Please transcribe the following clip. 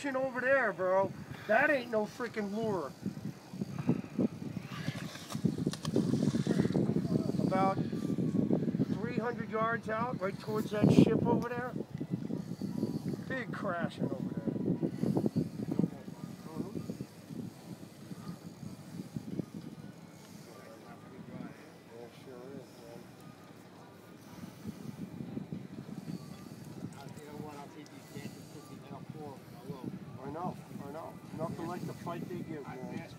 crashing over there, bro. That ain't no freaking lure. About 300 yards out, right towards that ship over there. Big crashing over there. I know. Nothing like the fight they give, man.